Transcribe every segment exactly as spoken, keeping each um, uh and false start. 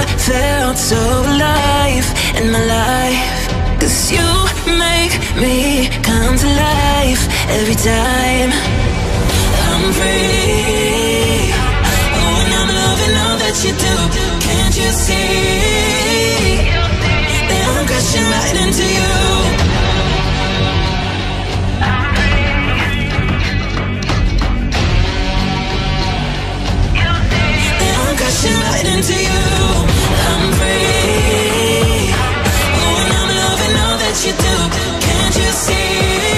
felt so alive in my life. Cause you make me come to life every time I'm free. Oh, and I'm loving all that you do. Can't you see that I'm crashing right into you? That I'm crashing right into you. I'm free. Oh, and I'm loving all that you do. Can't you see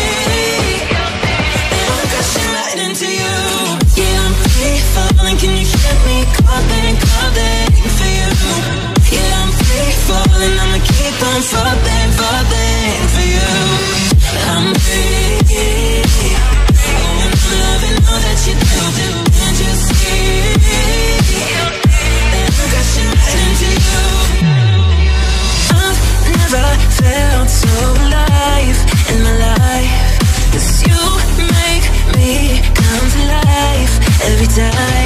that I'm crashing right into you? Yeah, I'm free falling. Can you hear me calling, calling for you? Yeah, I'm free falling. I'ma keep on falling, falling for you. I'm free. Oh, and I'm loving all that you do. Can't you see that I'm crashing right into you? I've never felt so alive in my life. Cause you make me come to life every time